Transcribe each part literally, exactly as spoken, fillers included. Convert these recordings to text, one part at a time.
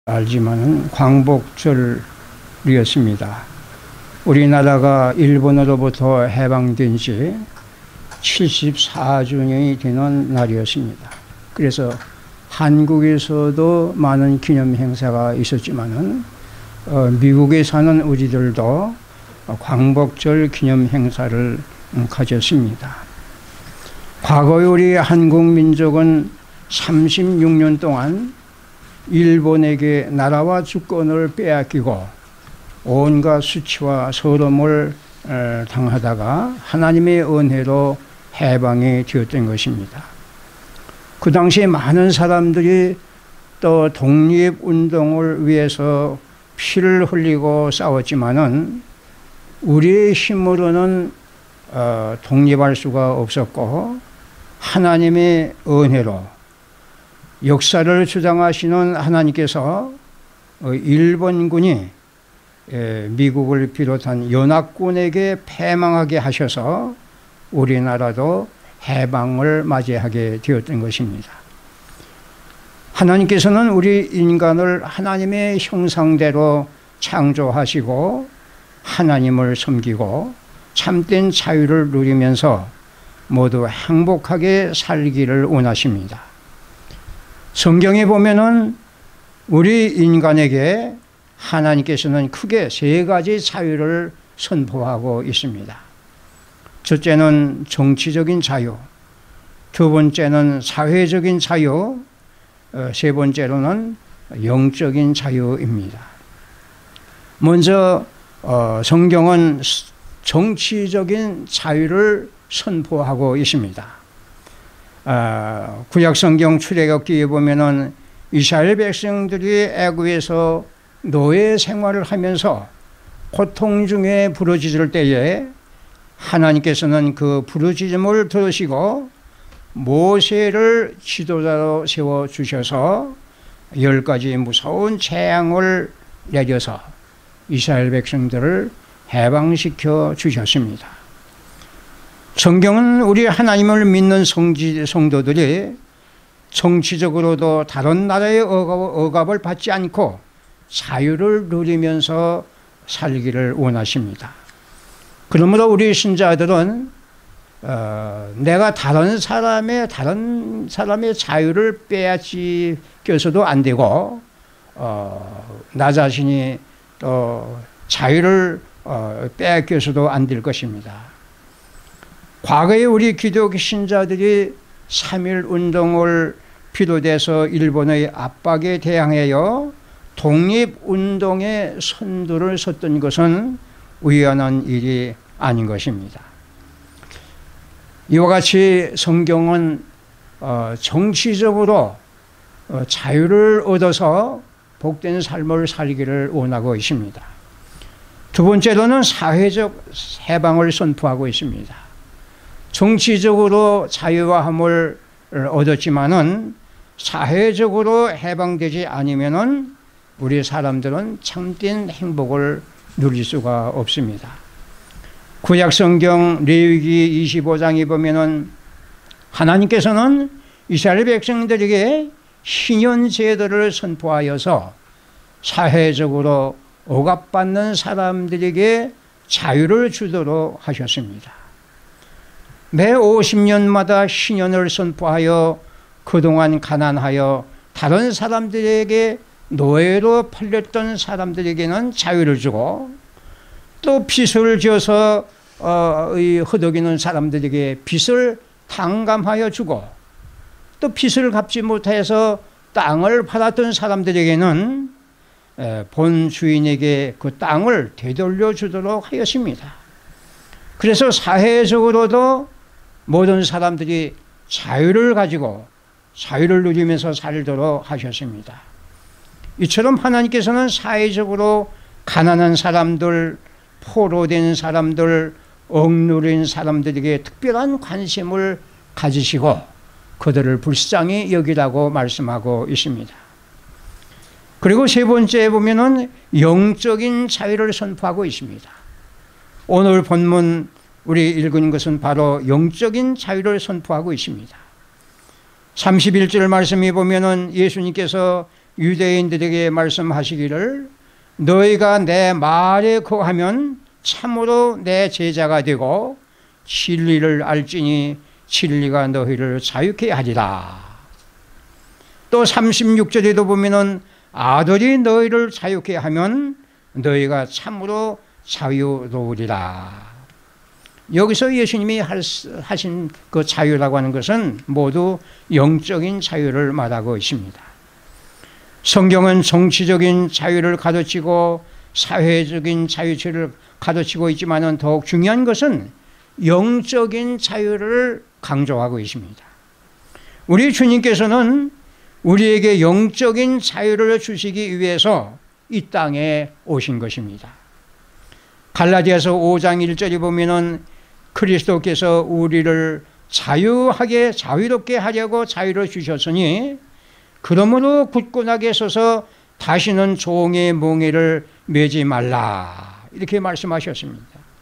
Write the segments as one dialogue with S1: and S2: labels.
S1: 알지만은 광복절이었습니다. 우리나라가 일본으로부터 해방된 지 칠십사 주년이 되는 날이었습니다. 그래서 한국에서도 많은 기념 행사가 있었지만은 어, 미국에 사는 우리들도 광복절 기념 행사를 가졌습니다. 과거에 우리 한국 민족은 삼십육 년 동안 일본에게 나라와 주권을 빼앗기고 온갖 수치와 서름을 당하다가 하나님의 은혜로 해방이 되었던 것입니다. 그 당시에 많은 사람들이 또 독립운동을 위해서 피를 흘리고 싸웠지만은 우리의 힘으로는 독립할 수가 없었고 하나님의 은혜로 역사를 주장하시는 하나님께서 일본군이 미국을 비롯한 연합군에게 패망하게 하셔서 우리나라도 해방을 맞이하게 되었던 것입니다. 하나님께서는 우리 인간을 하나님의 형상대로 창조하시고 하나님을 섬기고 참된 자유를 누리면서 모두 행복하게 살기를 원하십니다. 성경에 보면은 우리 인간에게 하나님께서는 크게 세 가지 자유를 선포하고 있습니다. 첫째는 정치적인 자유, 두 번째는 사회적인 자유, 세 번째로는 영적인 자유입니다. 먼저 성경은 정치적인 자유를 선포하고 있습니다. 구약성경 출애굽기에 보면은 이스라엘 백성들이 애굽에서 노예 생활을 하면서 고통 중에 부르짖을 때에 하나님께서는 그 부르짖음을 들으시고 모세를 지도자로 세워주셔서 열 가지 무서운 재앙을 내려서 이스라엘 백성들을 해방시켜 주셨습니다. 성경은 우리 하나님을 믿는 성지, 성도들이 정치적으로도 다른 나라의 억압, 억압을 받지 않고 자유를 누리면서 살기를 원하십니다. 그러므로 우리 신자들은 어, 내가 다른 사람의 다른 사람의 자유를 빼앗겨서도 안 되고 어, 나 자신이 또 자유를 어, 빼앗겨서도 안 될 것입니다. 과거에 우리 기독교 신자들이 삼일 운동을 비롯해서 일본의 압박에 대항하여 독립운동의 선두를 섰던 것은 우연한 일이 아닌 것입니다. 이와 같이 성경은 정치적으로 자유를 얻어서 복된 삶을 살기를 원하고 있습니다. 두 번째로는 사회적 해방을 선포하고 있습니다. 정치적으로 자유화함을 얻었지만은 사회적으로 해방되지 않으면은 우리 사람들은 참된 행복을 누릴 수가 없습니다. 구약성경 레위기 이십오 장에 보면은 하나님께서는 이스라엘 백성들에게 신년제도를 선포하여서 사회적으로 억압받는 사람들에게 자유를 주도록 하셨습니다. 매 오십 년마다 신년을 선포하여 그동안 가난하여 다른 사람들에게 노예로 팔렸던 사람들에게는 자유를 주고 또 빚을 지어서 어, 허덕이는 사람들에게 빚을 탕감하여 주고 또 빚을 갚지 못해서 땅을 받았던 사람들에게는 본 주인에게 그 땅을 되돌려 주도록 하였습니다. 그래서 사회적으로도 모든 사람들이 자유를 가지고 자유를 누리면서 살도록 하셨습니다. 이처럼 하나님께서는 사회적으로 가난한 사람들, 포로된 사람들, 억누린 사람들에게 특별한 관심을 가지시고 그들을 불쌍히 여기라고 말씀하고 있습니다. 그리고 세 번째에 보면은 영적인 자유를 선포하고 있습니다. 오늘 본문 우리 읽은 것은 바로 영적인 자유를 선포하고 있습니다. 삼십일 절 말씀에 보면은 예수님께서 유대인들에게 말씀하시기를 너희가 내 말에 거하면 참으로 내 제자가 되고 진리를 알지니 진리가 너희를 자유케 하리라. 또 삼십육 절에도 보면은 아들이 너희를 자유케 하면 너희가 참으로 자유로우리라. 여기서 예수님이 하신 그 자유라고 하는 것은 모두 영적인 자유를 말하고 있습니다. 성경은 정치적인 자유를 가르치고 사회적인 자유를 가르치고 있지만 더욱 중요한 것은 영적인 자유를 강조하고 있습니다. 우리 주님께서는 우리에게 영적인 자유를 주시기 위해서 이 땅에 오신 것입니다. 갈라디아서 오 장 일 절에 보면은 그리스도께서 우리를 자유하게 자유롭게 하려고 자유를 주셨으니 그러므로 굳건하게 서서 다시는 종의 몽에를 매지 말라 이렇게 말씀하셨습니다.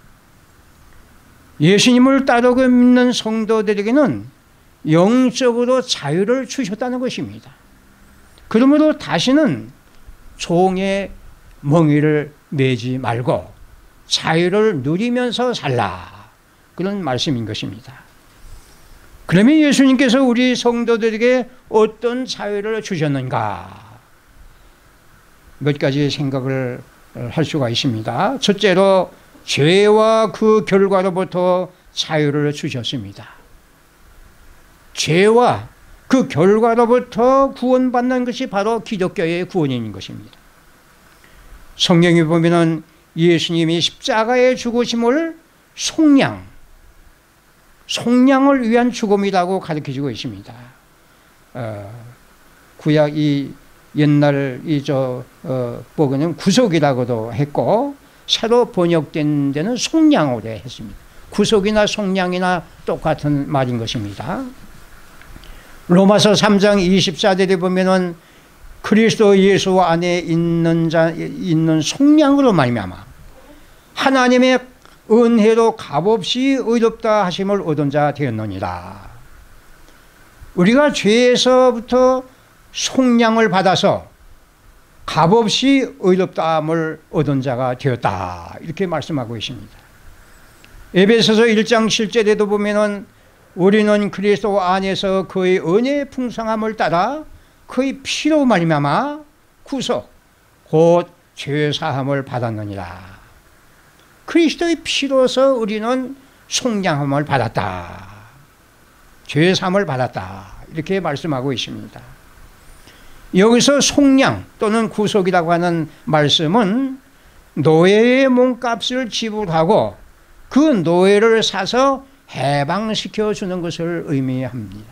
S1: 예수님을 따르고 믿는 성도들에게는 영적으로 자유를 주셨다는 것입니다. 그러므로 다시는 종의 멍에를 매지 말고 자유를 누리면서 살라 그런 말씀인 것입니다. 그러면 예수님께서 우리 성도들에게 어떤 자유를 주셨는가? 몇 가지 생각을 할 수가 있습니다. 첫째로 죄와 그 결과로부터 자유를 주셨습니다. 죄와 그 결과로부터 구원받는 것이 바로 기독교의 구원인 것입니다. 성경에 보면은 예수님이 십자가의 죽으심을 속량, 속량을 위한 죽음이라고 가르쳐주고 있습니다. 어, 구약 이 옛날 이저 어, 보고는 구속이라고도 했고 새로 번역된 데는 속량으로 했습니다. 구속이나 속량이나 똑같은 말인 것입니다. 로마서 삼 장 이십사 절에 보면은 그리스도 예수 안에 있는 자 있는 속량으로 말미암아 하나님의 은혜로 값없이 의롭다 하심을 얻은 자 되었느니라. 우리가 죄에서부터 속량을 받아서 값없이 의롭다함을 얻은 자가 되었다 이렇게 말씀하고 있습니다. 에베소서 일 장 칠 절에도 보면은 우리는 그리스도 안에서 그의 은혜의 풍성함을 따라 그의 피로 말미암아 구속 곧 죄사함을 받았느니라. 그리스도의 피로서 우리는 속량함을 받았다. 죄사함을 받았다. 이렇게 말씀하고 있습니다. 여기서 속량 또는 구속이라고 하는 말씀은 노예의 몸값을 지불하고 그 노예를 사서 해방시켜 주는 것을 의미합니다.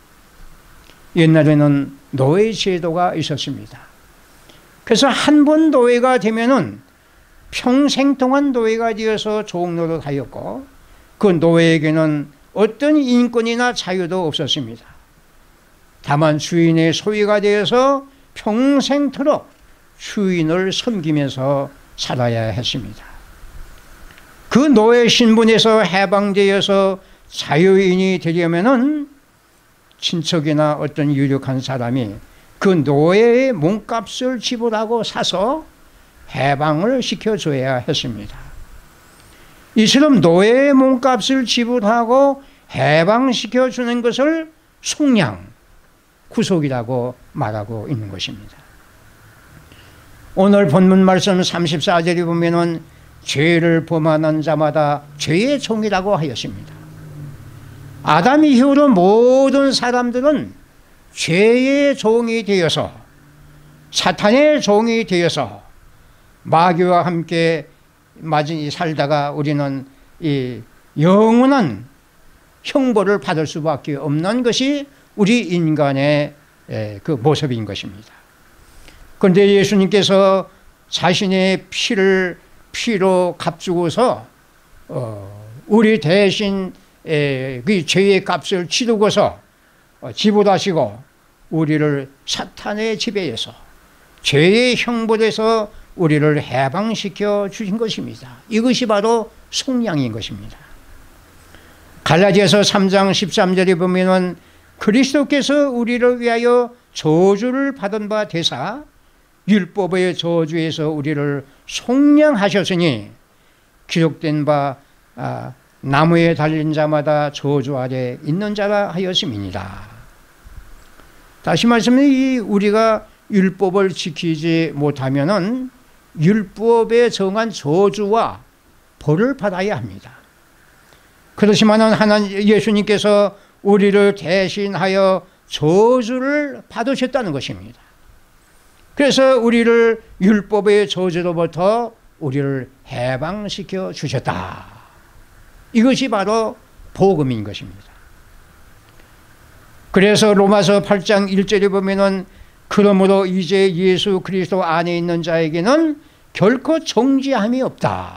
S1: 옛날에는 노예 제도가 있었습니다. 그래서 한 번 노예가 되면은 평생 동안 노예가 되어서 종노릇 하였고 그 노예에게는 어떤 인권이나 자유도 없었습니다. 다만 주인의 소유가 되어서 평생토록 주인을 섬기면서 살아야 했습니다. 그 노예 신분에서 해방되어서 자유인이 되려면은 친척이나 어떤 유력한 사람이 그 노예의 몸값을 지불하고 사서 해방을 시켜줘야 했습니다. 이처럼 노예의 몸값을 지불하고 해방시켜주는 것을 속량, 구속이라고 말하고 있는 것입니다. 오늘 본문 말씀 삼십사 절에 보면은 죄를 범하는 자마다 죄의 종이라고 하였습니다. 아담 이후로 모든 사람들은 죄의 종이 되어서 사탄의 종이 되어서 마귀와 함께 맞이 살다가 우리는 이 영원한 형벌을 받을 수밖에 없는 것이 우리 인간의 그 모습인 것입니다. 그런데 예수님께서 자신의 피를 피로 값주고서 우리 대신 그 죄의 값을 치르고서 지불하시고 우리를 사탄의 지배에서 죄의 형벌에서 우리를 해방시켜 주신 것입니다. 이것이 바로 속량인 것입니다. 갈라디아서 삼 장 십삼 절에 보면은 그리스도께서 우리를 위하여 저주를 받은 바 되사 율법의 저주에서 우리를 속량하셨으니 기록된 바 아, 나무에 달린 자마다 저주 아래 있는 자라 하였음이니라. 다시 말씀드리면 이 우리가 율법을 지키지 못하면은 율법에 정한 저주와 벌을 받아야 합니다. 그렇지만은 하나님 예수님께서 우리를 대신하여 저주를 받으셨다는 것입니다. 그래서 우리를 율법의 저주로부터 우리를 해방시켜 주셨다. 이것이 바로 복음인 것입니다. 그래서 로마서 팔 장 일 절에 보면은 그러므로 이제 예수 그리스도 안에 있는 자에게는 결코 정죄함이 없다.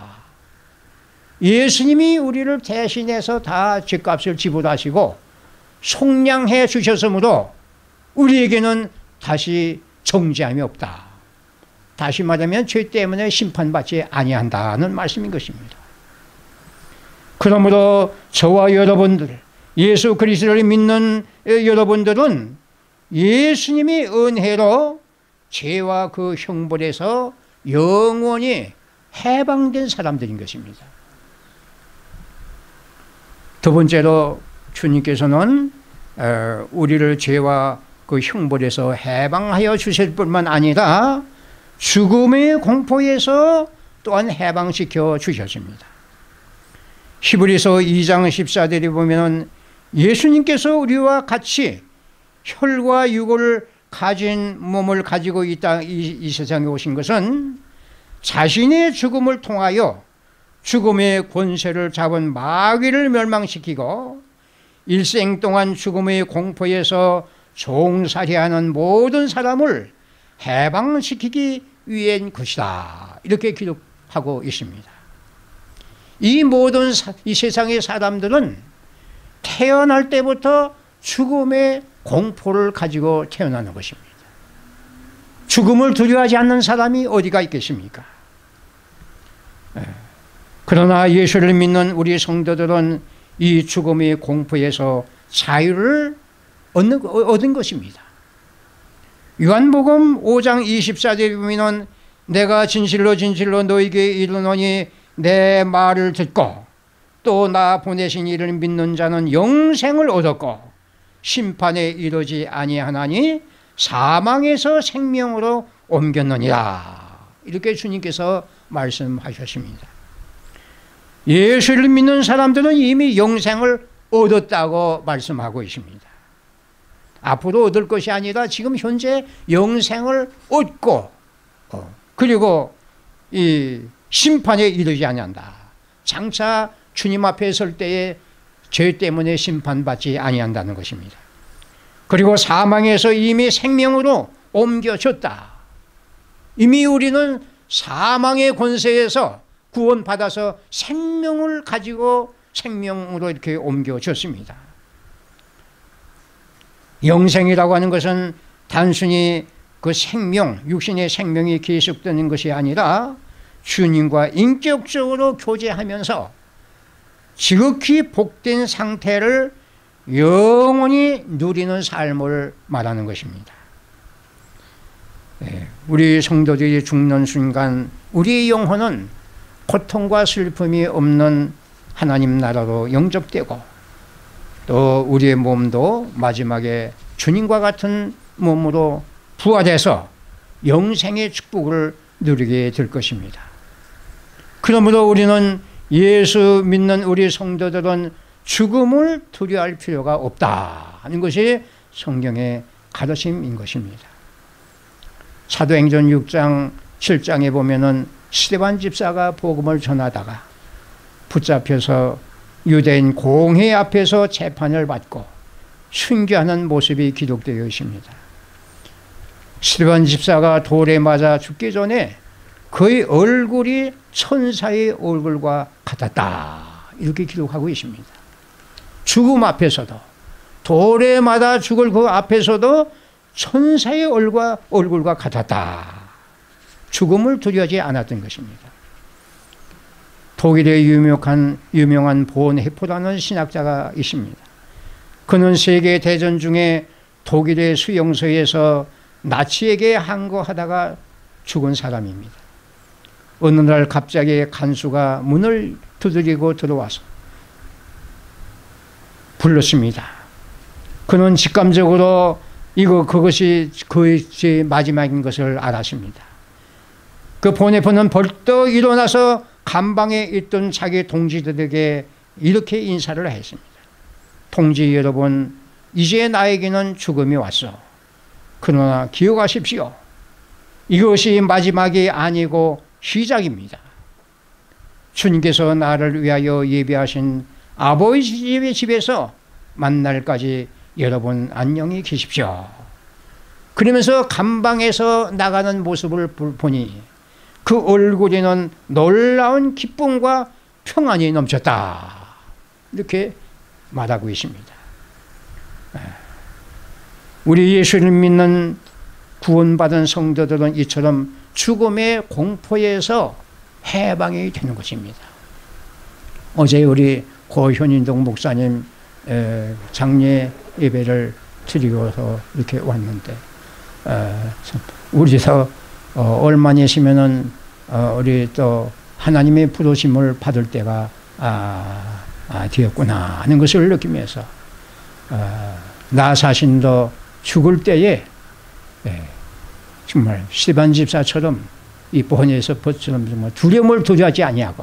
S1: 예수님이 우리를 대신해서 다 죄값을 지불하시고 속량해 주셨으므로 우리에게는 다시 정죄함이 없다. 다시 말하면 죄 때문에 심판받지 아니한다는 말씀인 것입니다. 그러므로 저와 여러분들, 예수 그리스도를 믿는 여러분들은 예수님이 은혜로 죄와 그 형벌에서 영원히 해방된 사람들인 것입니다. 두 번째로 주님께서는 우리를 죄와 그 형벌에서 해방하여 주실 뿐만 아니라 죽음의 공포에서 또한 해방시켜 주셨습니다. 히브리서 이 장 십사 절에 보면 예수님께서 우리와 같이 혈과 육을 가진 몸을 가지고 있다, 이, 이 세상에 오신 것은 자신의 죽음을 통하여 죽음의 권세를 잡은 마귀를 멸망시키고 일생 동안 죽음의 공포에서 종살이하는 모든 사람을 해방시키기 위한 것이다. 이렇게 기록하고 있습니다. 이 모든 사, 이 세상의 사람들은 태어날 때부터 죽음의 공포를 가지고 태어나는 것입니다. 죽음을 두려워하지 않는 사람이 어디가 있겠습니까? 그러나 예수를 믿는 우리 성도들은 이 죽음의 공포에서 자유를 얻는, 얻은 것입니다. 요한복음 오 장 이십사 절에 보면 내가 진실로 진실로 너에게 이르노니 내 말을 듣고 또 나 보내신 이를 믿는 자는 영생을 얻었고 심판에 이르지 아니하나니 사망에서 생명으로 옮겼느니라. 이렇게 주님께서 말씀하셨습니다. 예수를 믿는 사람들은 이미 영생을 얻었다고 말씀하고 있습니다. 앞으로 얻을 것이 아니라 지금 현재 영생을 얻고 어, 그리고 이 심판에 이르지 아니한다. 장차 주님 앞에 설 때에 죄 때문에 심판받지 아니한다는 것입니다. 그리고 사망에서 이미 생명으로 옮겨졌다. 이미 우리는 사망의 권세에서 구원받아서 생명을 가지고 생명으로 이렇게 옮겨졌습니다. 영생이라고 하는 것은 단순히 그 생명, 육신의 생명이 계속되는 것이 아니라 주님과 인격적으로 교제하면서 지극히 복된 상태를 영원히 누리는 삶을 말하는 것입니다. 우리 성도들이 죽는 순간 우리의 영혼은 고통과 슬픔이 없는 하나님 나라로 영접되고 또 우리의 몸도 마지막에 주님과 같은 몸으로 부활해서 영생의 축복을 누리게 될 것입니다. 그러므로 우리는 예수 믿는 우리 성도들은 죽음을 두려워할 필요가 없다 하는 것이 성경의 가르침인 것입니다. 사도행전 육 장 칠 장에 보면은 스데반 집사가 복음을 전하다가 붙잡혀서 유대인 공회 앞에서 재판을 받고 순교하는 모습이 기록되어 있습니다. 스데반 집사가 돌에 맞아 죽기 전에 그의 얼굴이 천사의 얼굴과 같았다 이렇게 기록하고 있습니다. 죽음 앞에서도 돌에 맞아 죽을 그 앞에서도 천사의 얼굴과, 얼굴과 같았다. 죽음을 두려워하지 않았던 것입니다. 독일의 유명한, 유명한 본 헤포라는 신학자가 있습니다. 그는 세계 대전 중에 독일의 수용소에서 나치에게 항거하다가 죽은 사람입니다. 어느 날 갑자기 간수가 문을 두드리고 들어와서 불렀습니다. 그는 직감적으로 이거 그것이 그것이 마지막인 것을 알았습니다. 그 보네포는 벌떡 일어나서 감방에 있던 자기 동지들에게 이렇게 인사를 했습니다. 동지 여러분, 이제 나에게는 죽음이 왔어. 그러나 기억하십시오. 이것이 마지막이 아니고 시작입니다. 주님께서 나를 위하여 예비하신 아버지 집에서 만날까지 여러분 안녕히 계십시오. 그러면서 감방에서 나가는 모습을 보니 그 얼굴에는 놀라운 기쁨과 평안이 넘쳤다. 이렇게 말하고 있습니다. 우리 예수를 믿는 구원받은 성도들은 이처럼 죽음의 공포에서 해방이 되는 것입니다. 어제 우리 고현인동 목사님 장례 예배를 드리고서 이렇게 왔는데 우리서 얼마 내시면은 우리 또 하나님의 부르심을 받을 때가 아, 아, 되었구나 하는 것을 느끼면서 나 자신도 죽을 때에 정말 스테반 집사처럼 이 본에서처럼 정말 두려움을 두려워하지 아니하고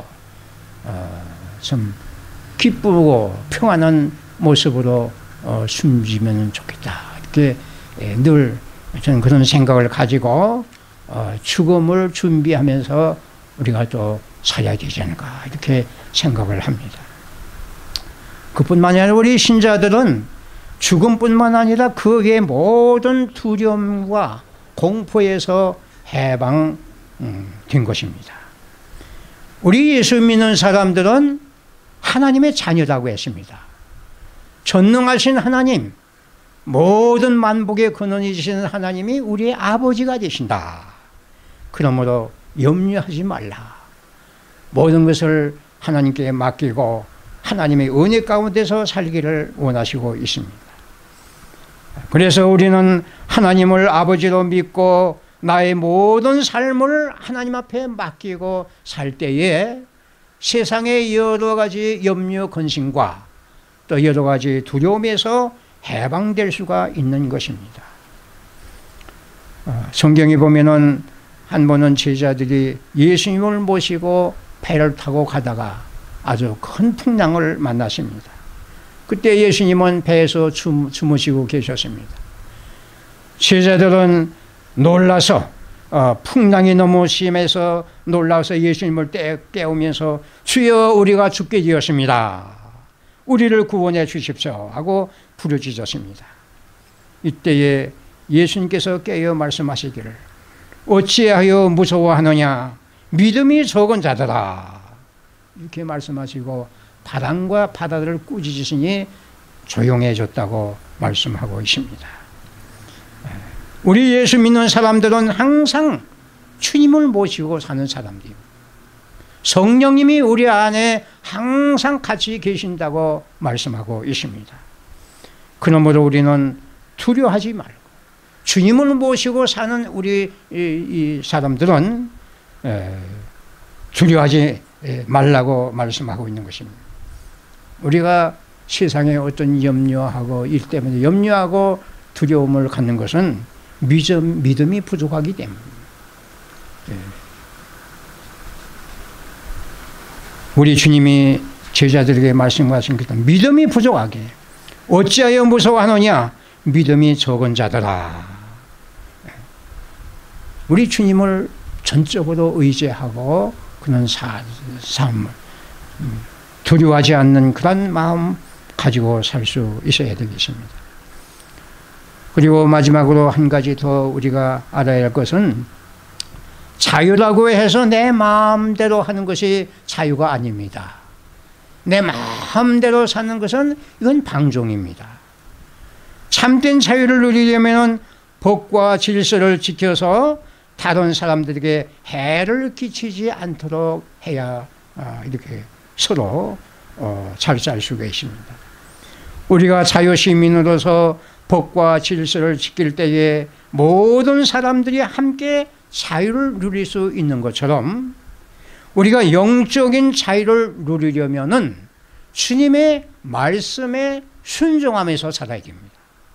S1: 좀 기쁘고 평안한 모습으로 숨지면 좋겠다. 이렇게 늘 저는 그런 생각을 가지고 죽음을 준비하면서 우리가 또 살아야 되지 않을까 이렇게 생각을 합니다. 그뿐만이 아니라 우리 신자들은 죽음뿐만 아니라 그 외의 모든 두려움과 공포에서 해방된 것입니다. 우리 예수 믿는 사람들은 하나님의 자녀라고 했습니다. 전능하신 하나님, 모든 만복의 근원이신 하나님이 우리의 아버지가 되신다. 그러므로 염려하지 말라. 모든 것을 하나님께 맡기고 하나님의 은혜 가운데서 살기를 원하시고 있습니다. 그래서 우리는 하나님을 아버지로 믿고 나의 모든 삶을 하나님 앞에 맡기고 살 때에 세상의 여러 가지 염려 근심과 또 여러 가지 두려움에서 해방될 수가 있는 것입니다. 성경에 보면은 한 번은 제자들이 예수님을 모시고 배를 타고 가다가 아주 큰 풍랑을 만났습니다. 그때 예수님은 배에서 주무시고 계셨습니다. 제자들은 놀라서 어, 풍랑이 너무 심해서 놀라서 예수님을 깨우면서 주여 우리가 죽게 되었습니다. 우리를 구원해 주십시오 하고 부르짖었습니다. 이때에 예수님께서 깨어 말씀하시기를 어찌하여 무서워하느냐 믿음이 적은 자들아 이렇게 말씀하시고 바람과 바다를 꾸짖으시니 조용해졌다고 말씀하고 있습니다. 우리 예수 믿는 사람들은 항상 주님을 모시고 사는 사람들입니다. 성령님이 우리 안에 항상 같이 계신다고 말씀하고 있습니다. 그러므로 우리는 두려워하지 말고 주님을 모시고 사는 우리 이 사람들은 두려워하지 말라고 말씀하고 있는 것입니다. 우리가 세상에 어떤 염려하고 일 때문에 염려하고 두려움을 갖는 것은 믿음, 믿음이 부족하기 때문입니다. 우리 주님이 제자들에게 말씀하신 것처럼 믿음이 부족하게 어찌하여 무서워하느냐 믿음이 적은 자들아. 우리 주님을 전적으로 의지하고 그런 사, 삶을 두려워하지 않는 그런 마음 가지고 살 수 있어야 되겠습니다. 그리고 마지막으로 한 가지 더 우리가 알아야 할 것은 자유라고 해서 내 마음대로 하는 것이 자유가 아닙니다. 내 마음대로 사는 것은 이건 방종입니다. 참된 자유를 누리려면 법과 질서를 지켜서 다른 사람들에게 해를 끼치지 않도록 해야 이렇게 서로 잘 살 수가 있습니다. 우리가 자유시민으로서 법과 질서를 지킬 때에 모든 사람들이 함께 자유를 누릴 수 있는 것처럼 우리가 영적인 자유를 누리려면은 주님의 말씀에 순종하면서 살아야 됩니다.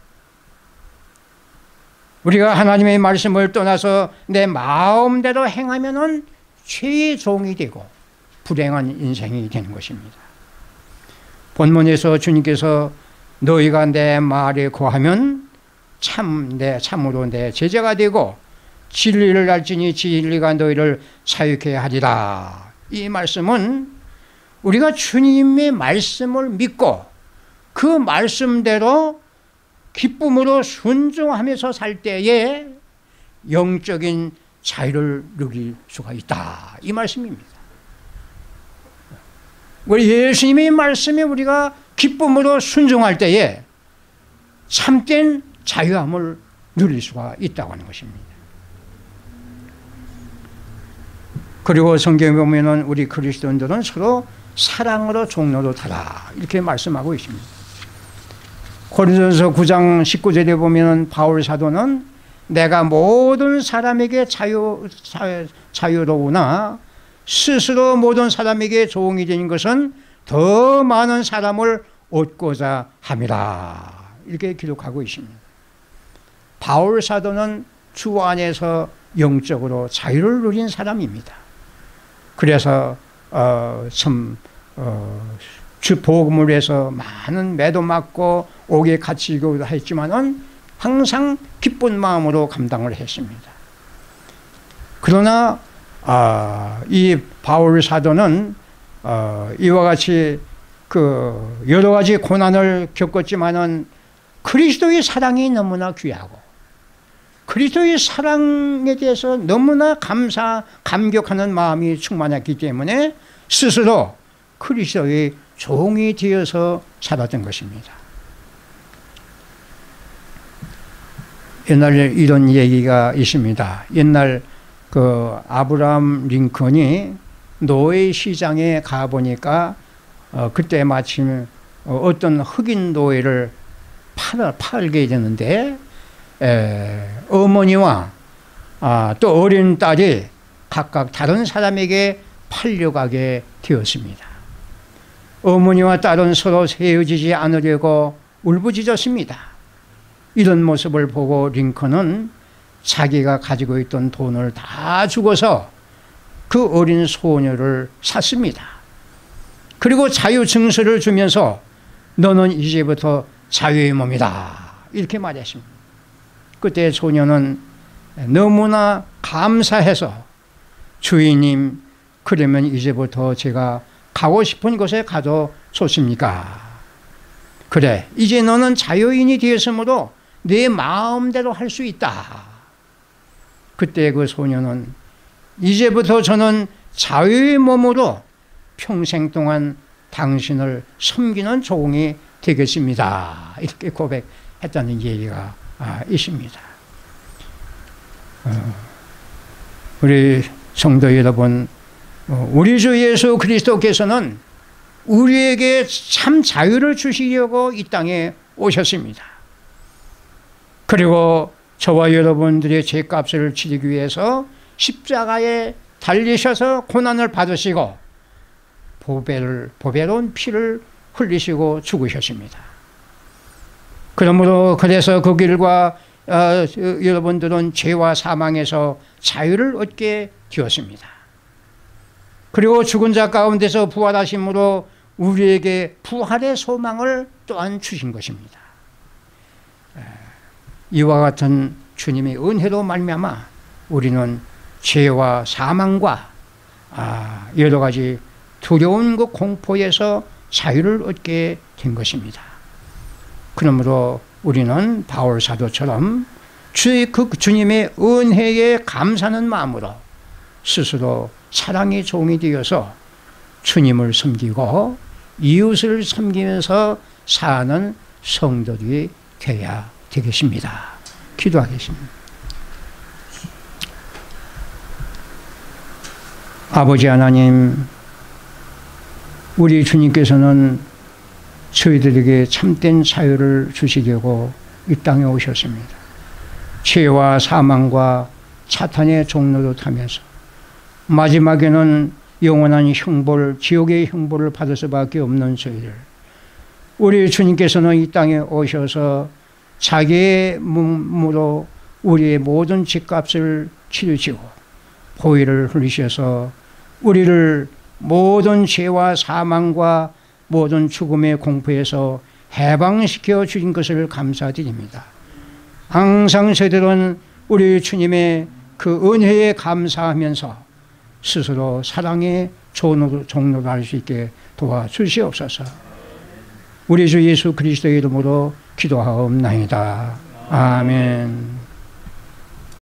S1: 우리가 하나님의 말씀을 떠나서 내 마음대로 행하면은 죄의 종이 되고 불행한 인생이 되는 것입니다. 본문에서 주님께서 너희가 내 말에 거하면 참 내 참으로 내 제자가 되고 진리를 알지니 진리가 너희를 자유케 하리라. 이 말씀은 우리가 주님의 말씀을 믿고 그 말씀대로 기쁨으로 순종하면서 살 때에 영적인 자유를 누릴 수가 있다. 이 말씀입니다. 우리 예수님의 말씀에 우리가 기쁨으로 순종할 때에 참된 자유함을 누릴 수가 있다고 하는 것입니다. 그리고 성경에 보면은 우리 그리스도인들은 서로 사랑으로 종로로 타라 이렇게 말씀하고 있습니다. 고린도전서 구 장 십구 절에 보면은 바울 사도는 내가 모든 사람에게 자유, 자유, 자유로우나 스스로 모든 사람에게 종이 되는 것은 더 많은 사람을 얻고자 함이라 이렇게 기록하고 있습니다. 바울 사도는 주 안에서 영적으로 자유를 누린 사람입니다. 그래서 어, 참 어, 주 복음을 위해서 많은 매도 맞고 옥에 갇히기도 했지만은 항상 기쁜 마음으로 감당을 했습니다. 그러나 아, 이 바울 사도는 어, 이와 같이 그 여러 가지 고난을 겪었지만은 그리스도의 사랑이 너무나 귀하고 그리스도의 사랑에 대해서 너무나 감사, 감격하는 마음이 충만했기 때문에 스스로 그리스도의 종이 되어서 살았던 것입니다. 옛날에 이런 얘기가 있습니다. 옛날 그 아브라함 링컨이 노예 시장에 가보니까 어, 그때 마침 어떤 흑인 노예를 팔아, 팔게 되는데 에, 어머니와 아, 또 어린 딸이 각각 다른 사람에게 팔려가게 되었습니다. 어머니와 딸은 서로 헤어지지 않으려고 울부짖었습니다. 이런 모습을 보고 링컨은 자기가 가지고 있던 돈을 다 주고서 그 어린 소녀를 샀습니다. 그리고 자유 증서를 주면서 너는 이제부터 자유의 몸이다 이렇게 말했습니다. 그때 소녀는 너무나 감사해서 주인님 그러면 이제부터 제가 가고 싶은 곳에 가도 좋습니까? 그래 이제 너는 자유인이 되었으므로 내 마음대로 할 수 있다. 그때 그 소녀는 이제부터 저는 자유의 몸으로 평생 동안 당신을 섬기는 종이 되겠습니다. 이렇게 고백했다는 얘기가 아, 있습니다. 어, 우리 성도 여러분, 어, 우리 주 예수 그리스도께서는 우리에게 참 자유를 주시려고 이 땅에 오셨습니다. 그리고 저와 여러분들의 죄값을 치르기 위해서 십자가에 달리셔서 고난을 받으시고 보배를, 보배로운 피를 흘리시고 죽으셨습니다. 그러므로 그래서 그 길과 어, 여러분들은 죄와 사망에서 자유를 얻게 되었습니다. 그리고 죽은 자 가운데서 부활하심으로 우리에게 부활의 소망을 또한 주신 것입니다. 이와 같은 주님의 은혜로 말미암아 우리는 죄와 사망과 아, 여러 가지 두려운 그 공포에서 자유를 얻게 된 것입니다. 그러므로 우리는 바울 사도처럼 주의 그 주님의 은혜에 감사하는 마음으로 스스로 사랑의 종이 되어서 주님을 섬기고 이웃을 섬기면서 사는 성도들이 되어야 되겠습니다. 기도하겠습니다. 아버지 하나님, 우리 주님께서는 저희들에게 참된 자유를 주시려고 이 땅에 오셨습니다. 죄와 사망과 사탄의 종로를 타면서 마지막에는 영원한 형벌, 지옥의 형벌을 받을 수밖에 없는 저희들, 우리 주님께서는 이 땅에 오셔서 자기의 몸으로 우리의 모든 죄값을 치르시고 보혈을 흘리셔서 우리를 모든 죄와 사망과 모든 죽음의 공포에서 해방시켜 주신 것을 감사드립니다. 항상 저희들은 우리 주님의 그 은혜에 감사하면서 스스로 사랑의 종로를 할 수 있게 도와주시옵소서. 우리 주 예수 그리스도의 이름으로 기도하옵나이다. 아멘.